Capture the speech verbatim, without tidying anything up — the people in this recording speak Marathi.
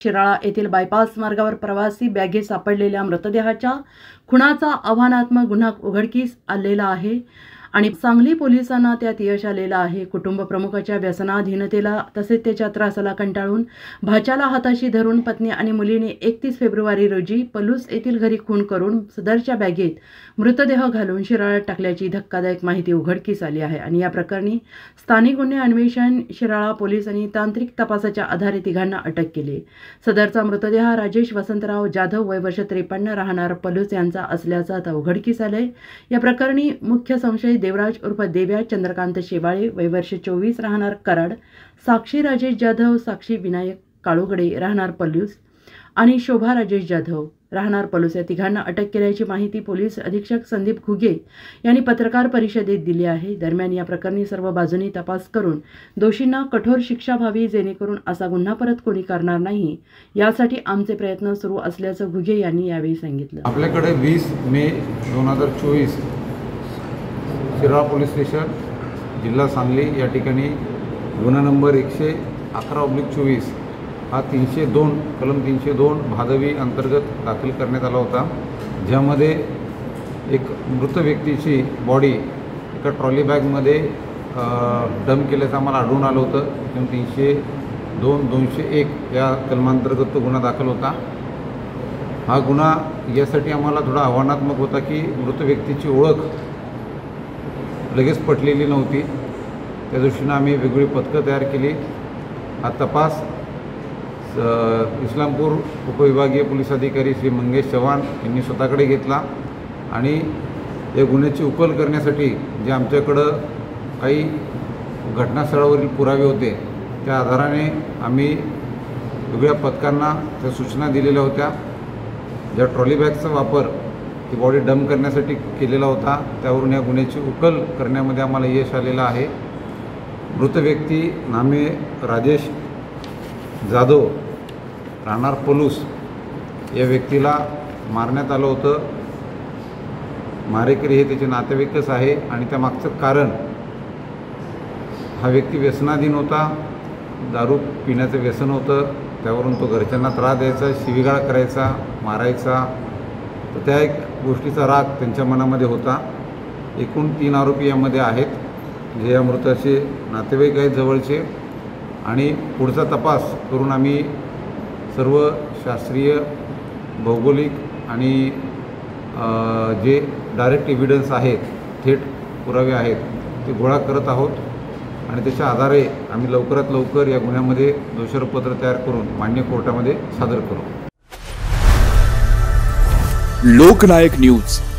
शिराळा येथील बायपास मार्गावर प्रवासी बॅगेत सापडलेल्या मृतदेहाच्या खुनाचा आव्हानात्मक गुन्हा उघडकीस आलेला आहे आणि सांगली पोलिसांना त्यात यश आलेलं आहे। कुटुंब प्रमुखाच्या व्यसनाधीनतेला तसेच त्याच्या त्रासाला कंटाळून भाच्याला हाताशी धरून पत्नी आणि मुलीने एकतीस फेब्रुवारी रोजी पलूस येथील घरी खून करून सदरच्या बॅगेत मृतदेह घालून शिराळ्यात टाकल्याची धक्कादायक माहिती उघडकीस आली आहे आणि या प्रकरणी स्थानिक गुन्हे अन्वेषण शिराळा पोलिसांनी तांत्रिक तपासाच्या आधारे तिघांना अटक केली। सदरचा मृतदेह राजेश वसंतराव जाधव वय वर्ष त्रेपन्न राहणार पलूस यांचा असल्याचं आता उघडकीस आलंय। या प्रकरणी मुख्य संशयित देवराज उर्फ देव्या चंद्रकांत शेवाळे वय वर्ष चोवीस राहणार कराड, साक्षी राजेश जाधव साक्षी विनायक काळुगडे राहणार पलूस आणि शोभा राजेश जाधव राहणार पलूस या तिघांना अटक केल्याची माहिती पोलीस अधीक्षक संदीप घुगे यांनी पत्रकार परिषदेत दिली आहे। दरम्यान या प्रकरणी सर्व बाजूंनी तपास करून दोषींना कठोर शिक्षा व्हावी जेणेकरून असा गुन्हा परत कोणी करणार नाही यासाठी आमचे प्रयत्न सुरू असल्याचं घुगे यांनी यावेळी सांगितलं। आपल्याकडे वीस मे दोन हजार चोवीस शिराळा पोलीस स्टेशन जिल्हा सांगली या ठिकाणी गुन्हा नंबर एकशे अकरा ऑब्लिक चोवीस हा तीनशे दोन कलम तीनशे दोन भादवी अंतर्गत दाखल करण्यात आला होता, ज्यामध्ये एक मृत व्यक्तीची बॉडी एका ट्रॉली बॅगमध्ये डंप केल्याचं आम्हाला आढळून आलं होतं। कलम तीनशे दोन दोनशे एक या कलमांतर्गत तो गुन्हा दाखल होता। हा गुन्हा यासाठी आम्हाला थोडा आव्हानात्मक होता की मृत व्यक्तीची ओळख लगेच पटलेली नव्हती, त्या दृष्टीनं आम्ही वेगवेगळी पथकं तयार केली। हा तपास इस्लामपूर उपविभागीय पोलीस अधिकारी श्री मंगेश चव्हाण यांनी स्वतःकडे घेतला आणि या गुन्ह्याची उकल करण्यासाठी जे आमच्याकडं काही घटनास्थळावरील पुरावे होते त्या आधाराने आम्ही वेगळ्या पथकांना त्या सूचना दिलेल्या होत्या। ज्या ट्रॉली बॅगचा वापर ती बॉडी डंप करण्यासाठी केलेला होता त्यावरून या गुन्ह्याची उकल करण्यामध्ये आम्हाला यश आलेलं आहे। मृत व्यक्ती नामे राजेश जाधव राहणार पलूस या व्यक्तीला मारण्यात आलं होतं। मारेकरी हे त्याचे नातेवाईकच आहे आणि त्यामागचं कारण हा व्यक्ती व्यसनाधीन होता, दारू पिण्याचं व्यसन होतं, त्यावरून तो घरच्यांना त्रास द्यायचा, शिवीगाळ करायचा, मारायचा, तर त्या एक गोष्टीचा राग त्यांच्या मनामध्ये होता। एकूण तीन आरोपी यामध्ये आहेत जे या मृताचे नातेवाईक आहेत जवळचे आणि पुढचा तपास करून आम्ही सर्व शास्त्रीय भौगोलिक आणि जे डायरेक्ट एव्हिडन्स आहेत थेट पुरावे आहेत ते गोळा करत आहोत आणि त्याच्या आधारे आम्ही लवकरात लवकर या गुन्ह्यामध्ये दोषारोपपत्र तयार करून मान्य कोर्टामध्ये सादर करू। लोकनायक न्यूज।